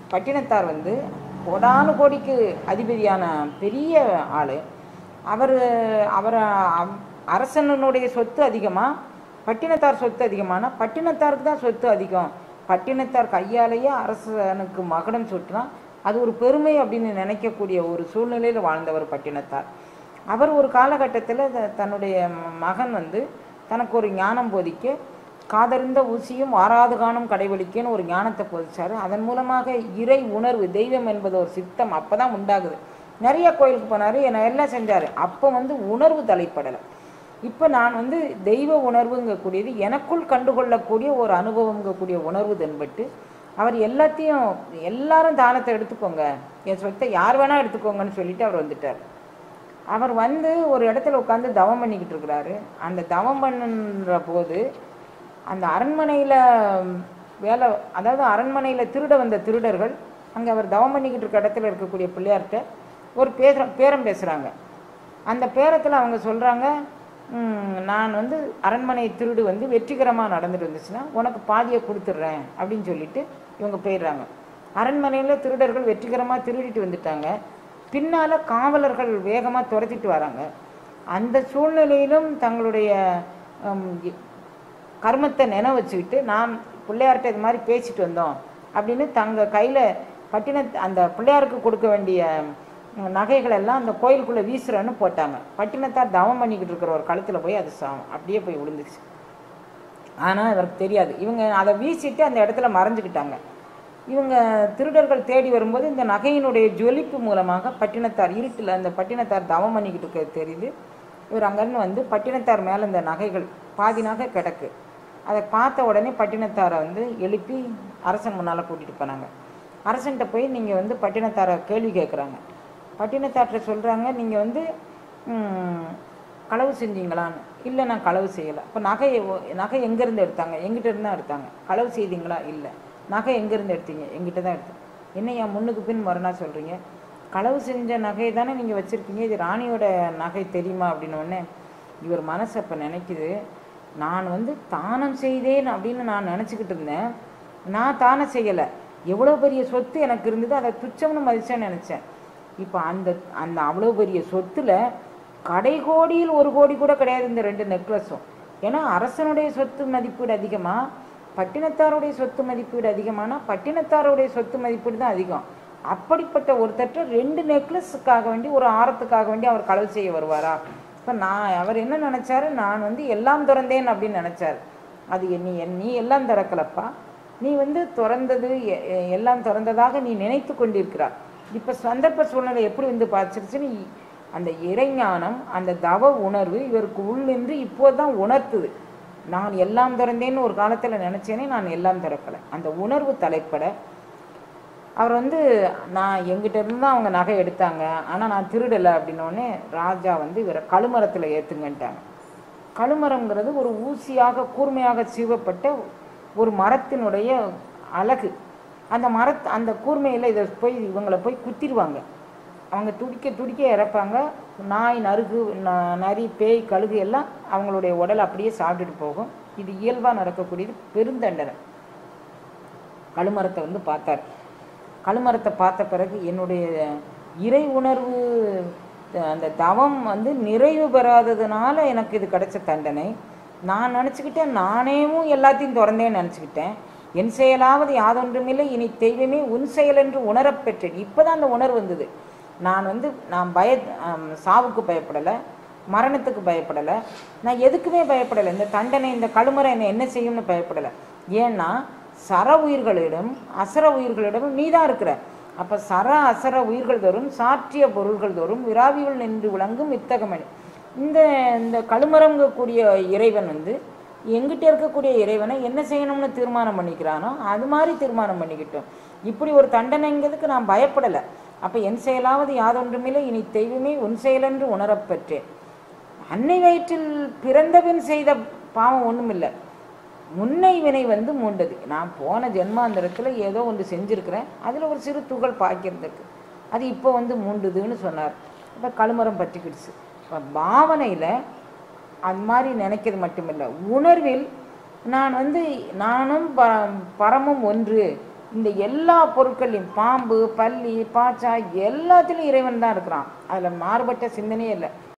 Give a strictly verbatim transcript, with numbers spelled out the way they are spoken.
பட்டினத்தார் வந்து கோடானு கோடிக்கு அதிபதியான பெரிய ஆள். அவர் அவர் அரசனுடைய சொத்து அதிகமாக பட்டினத்தார் சொத்து அதிகமானா பட்டினத்தாருக்கு தான் சொத்து அதிகம். பட்டினத்தார் கையாலேயே அரசனுக்கு மகுடம் சுட்டினா அது ஒரு பெருமை அப்படின்னு நினைக்கக்கூடிய ஒரு சூழ்நிலையில் வாழ்ந்தவர் பட்டினத்தார். அவர் ஒரு காலகட்டத்தில் தன்னுடைய மகன் வந்து தனக்கு ஒரு ஞானம் போதிக்க காதறிந்த ஊசியும் ஆறாது காணும் கடைவெளிக்கேன்னு ஒரு ஞானத்தை போதிச்சார். அதன் மூலமாக இறை உணர்வு, தெய்வம் என்பது ஒரு சித்தம் அப்போ தான் உண்டாகுது. நிறைய கோயிலுக்கு போனார், என்ன எல்லாம் செஞ்சார். அப்போ வந்து உணர்வு தலைப்படலை. இப்போ நான் வந்து தெய்வ உணர்வுங்கக்கூடியது எனக்குள் கண்டுகொள்ளக்கூடிய ஒரு அனுபவங்கக்கூடிய உணர்வு தென்பட்டு அவர் எல்லாத்தையும் எல்லாரும் தானத்தை எடுத்துக்கோங்க, என் சொத்தை யார் வேணால் எடுத்துக்கோங்கன்னு சொல்லிட்டு அவர் வந்துட்டார். அவர் வந்து ஒரு இடத்துல உட்காந்து தவம் பண்ணிக்கிட்டு இருக்கிறாரு. அந்த தவம் பண்ணுற போது அந்த அரண்மனையில் வேலை, அதாவது அரண்மனையில் திருட வந்த திருடர்கள் அங்கே அவர் தவம் பண்ணிக்கிட்டு இருக்க இடத்துல இருக்கக்கூடிய பிள்ளையார்கிட்ட ஒரு பேர பேரம் பேசுகிறாங்க. அந்த பேரத்தில் அவங்க சொல்கிறாங்க, நான் வந்து அரண்மனை திருடு வந்து வெற்றிகரமாக நடந்துட்டு இருந்துச்சுன்னா உனக்கு பாதியை கொடுத்துட்றேன் அப்படின்னு சொல்லிட்டு இவங்க போயிடுறாங்க. அரண்மனையில் திருடர்கள் வெற்றிகரமாக திருடிட்டு வந்துட்டாங்க. பின்னால் காவலர்கள் வேகமாக துரத்திட்டு வராங்க. அந்த சூழ்நிலையிலும் தங்களுடைய கர்மத்தை நினைவு வச்சுக்கிட்டு நாம் பிள்ளையார்கிட்ட இது மாதிரி பேசிட்டு வந்தோம் அப்படின்னு தங்க கையில் பட்டின அந்த பிள்ளையாருக்கு கொடுக்க வேண்டிய நகைகளெல்லாம் அந்த கோயிலுக்குள்ளே வீசுறன்னு போட்டாங்க. பட்டினத்தார் தவம் பண்ணிக்கிட்டு இருக்கிற ஒரு கழுத்தில் போய் அது சா அப்படியே போய் விழுந்துச்சு. ஆனால் இவருக்கு தெரியாது. இவங்க அதை வீசிட்டு அந்த இடத்துல மறைஞ்சிக்கிட்டாங்க. இவங்க திருடர்கள் தேடி வரும்போது இந்த நகையினுடைய ஜொலிப்பு மூலமாக பட்டினத்தார் இருட்டில் அந்த பட்டினத்தார் தவம் பண்ணிக்கிட்டு இருக்க தெரியுது. இவர் அங்கேருந்து வந்து பட்டினத்தார் மேலே இந்த நகைகள் பாதி நகை கிடக்கு. அதை பார்த்த உடனே பட்டினத்தாரை வந்து எழுப்பி அரசன் முன்னால் கூட்டிகிட்டு போனாங்க. அரசன்கிட்ட போய் நீங்கள் வந்து பட்டினத்தாரை கேள்வி கேட்குறாங்க. பட்டினத்தார்கிட்ட சொல்கிறாங்க, நீங்கள் வந்து களவு செஞ்சீங்களான்னு. இல்லை, நான் களவு செய்யலை. இப்போ நகை நகை எங்கேருந்து எடுத்தாங்க? எங்கிட்ட இருந்து தான் எடுத்தாங்க. களவு செய்தீங்களா? இல்லை. நகை எங்கேருந்து எடுத்தீங்க? எங்கிட்ட தான் எடுத்தேன். என்ன என் முன்னுக்கு பின் மறுனா சொல்கிறீங்க? களவு செஞ்ச நகை தானே நீங்கள் வச்சுருக்கீங்க, இது ராணியோட நகை தெரியுமா அப்படின்னோடனே இவர் மனசு அப்போ நினைக்குது, நான் வந்து தானம் செய்தேன் அப்படின்னு நான் நினச்சிக்கிட்டு இருந்தேன். நான் தானம் செய்யலை. எவ்வளோ பெரிய சொத்து எனக்கு இருந்தது, அதை துச்சம்னு மதிச்சேன்னு நினச்சேன். இப்போ அந்த அந்த அவ்வளோ பெரிய சொத்தில் கடைகோடியில் ஒரு கோடி கூட கிடையாது இந்த ரெண்டு நெக்லஸும். ஏன்னா அரசனுடைய சொத்து மதிப்பீடு அதிகமாக, பட்டினத்தாருடைய சொத்து மதிப்பீடு அதிகமானால் பட்டினத்தாருடைய சொத்து மதிப்பீடு தான் அதிகம். அப்படிப்பட்ட ஒருத்தட்ட ரெண்டு நெக்லஸுக்காக வேண்டி ஒரு ஆரத்துக்காக வேண்டி அவர் களவு செய்ய வருவாரா? இப்போ நான் அவர் என்ன நினச்சாரு, நான் வந்து எல்லாம் திறந்தேன் அப்படின்னு நினச்சார். அது நீ நீ எல்லாம் திறக்கலப்பா, நீ வந்து திறந்தது எல்லாம் திறந்ததாக நீ நினைத்து கொண்டிருக்கிறார். இப்போ சந்தர்ப்ப சூழ்நிலை எப்படி வந்து பார்த்துருச்சுன்னு அந்த இறைஞானம், அந்த தவ உணர்வு இவருக்கு உள்ளின்று இப்போதான் உணர்த்துது. நான் எல்லாம் திறந்தேன்னு ஒரு காலத்தில் நினச்சேனே, நான் எல்லாம் திறக்கலை. அந்த உணர்வு தலைப்பட அவர் வந்து நான் எங்கிட்ட இருந்து தான் அவங்க நகை எடுத்தாங்க, ஆனால் நான் திருடலை அப்படின்னோடனே ராஜா வந்து இவரை கழுமரத்தில் ஏற்றுங்கன்ட்டாங்க. கழுமரங்கிறது ஒரு ஊசியாக கூர்மையாக சீவப்பட்ட ஒரு மரத்தினுடைய அழகு. அந்த மரத் அந்த கூர்மையில் இதை போய் இவங்களை போய் குத்திடுவாங்க. அவங்க துடிக்க துடிக்க இறப்பாங்க. நாய், நறுகு, நரி, பேய், கழுகு எல்லாம் அவங்களுடைய உடலை அப்படியே சாப்பிட்டுட்டு போகும். இது இயல்பாக நடக்கக்கூடியது, பெருந்தண்டனை. கழுமரத்தை வந்து பார்த்தார். கழுமரத்தை பார்த்த பிறகு என்னுடைய இறை உணர்வு அந்த தவம் வந்து நிறைவு பெறாததுனால எனக்கு இது கிடைச்ச தண்டனை. நான் நினச்சிக்கிட்டேன் நானேவும் எல்லாத்தையும் திறந்தேன்னு நினச்சிக்கிட்டேன். என் செயலாவது யாதொன்றுமில்லை, இனி தெய்வமே உன் செயல் என்று உணரப்பெற்றேன். இப்போ தான் அந்த உணர்வு வந்தது. நான் வந்து நான் பய சாவுக்கு பயப்படலை, மரணத்துக்கு பயப்படலை, நான் எதுக்குமே பயப்படலை. இந்த தண்டனை, இந்த கழுமரம் என்னை என்ன செய்யும்னு பயப்படலை. ஏன்னா சர உயிர்களிடம் அசர உயிர்களிடம் நீ தான் இருக்கிற. அப்போ சர அசர உயிர்கள் தோறும் சாற்றிய பொருள்கள் தோறும் விராவிகள் நின்று விளங்கும் வித்தகமணி. இந்த இந்த கழுமரங்கக்கூடிய இறைவன் வந்து எங்கிட்ட இருக்கக்கூடிய இறைவனை என்ன செய்யணும்னு தீர்மானம் பண்ணிக்கிறானோ அது மாதிரி தீர்மானம் பண்ணிக்கிட்டோம். இப்படி ஒரு தண்டனைங்கிறதுக்கு நான் பயப்படலை. அப்போ என் செயலாவது யாதொன்றுமில்லை, இனி தெய்வமே உன் செயலென்று உணரப்பெற்றேன். அன்னை வயிற்றில் பிறந்தவன் செய்த பாவம் ஒன்றும் இல்லை, முன்னை வினை வந்து மூண்டது. நான் போன ஜென்மாந்திரத்தில் ஏதோ ஒன்று செஞ்சுருக்கிறேன், அதில் ஒரு சிறு துகள் பாய்க்கிறதுக்கு அது இப்போ வந்து மூண்டுதுன்னு சொன்னார். இப்போ கழுமரம் பற்றிக்கிடுச்சு. இப்போ பாவனையில் அது மாதிரி நினைக்கிறது மட்டுமில்லை, உணர்வில் நான் வந்து நானும் ப பரமும் ஒன்று, இந்த எல்லா பொருட்களையும் பாம்பு, பல்லி, பாச்சா எல்லாத்துலேயும் இறைவன் தான் இருக்கிறான். அதில் மாறுபட்ட சிந்தனையே இல்லை.